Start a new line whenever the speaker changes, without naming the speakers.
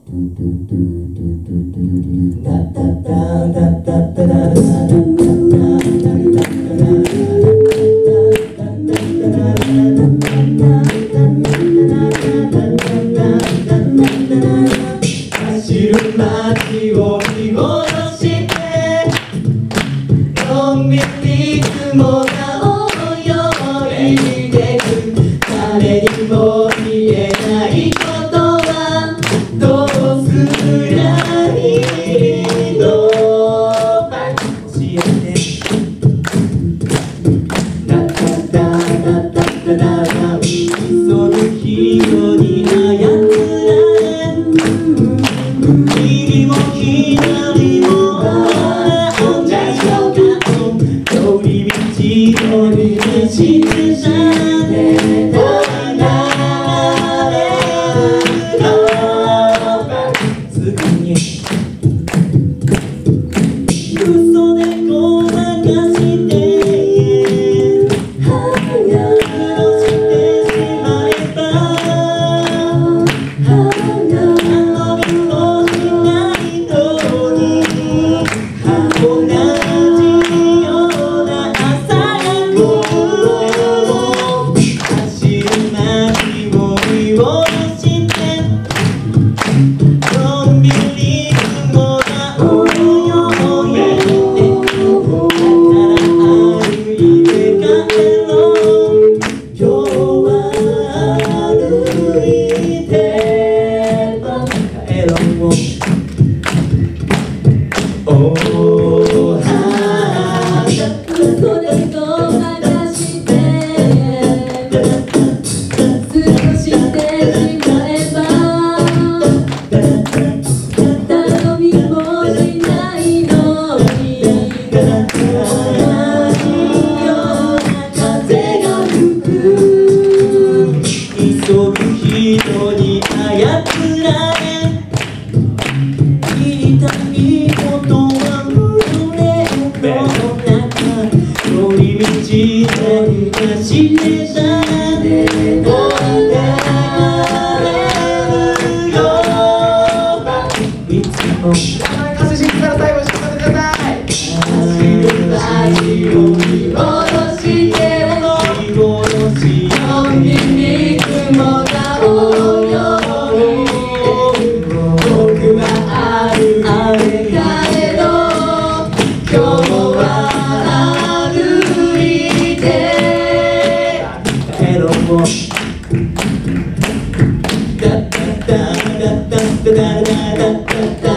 走る街を見下ろしてのんびり雲が泳いでく誰にも見えないことはどうすりゃいいの教えてダダダダダダダ急ぐ人に操られ右も左も同じような通り道を見出してさ嘘でごまかして殺してしまえば遊びもしないのに同じような朝が来る走る街を見下ろしてのんびり雲が泳いで急ぐ人に操られ言いたいことは胸の中寄り道で走ってたら流れるよいつも歌詞知ったら最後にしてください走る街を見下ろしてのんびり雲が泳いで僕はあれけど今日は歩いて帰ろうダッダッダッダッダッダッダッダッ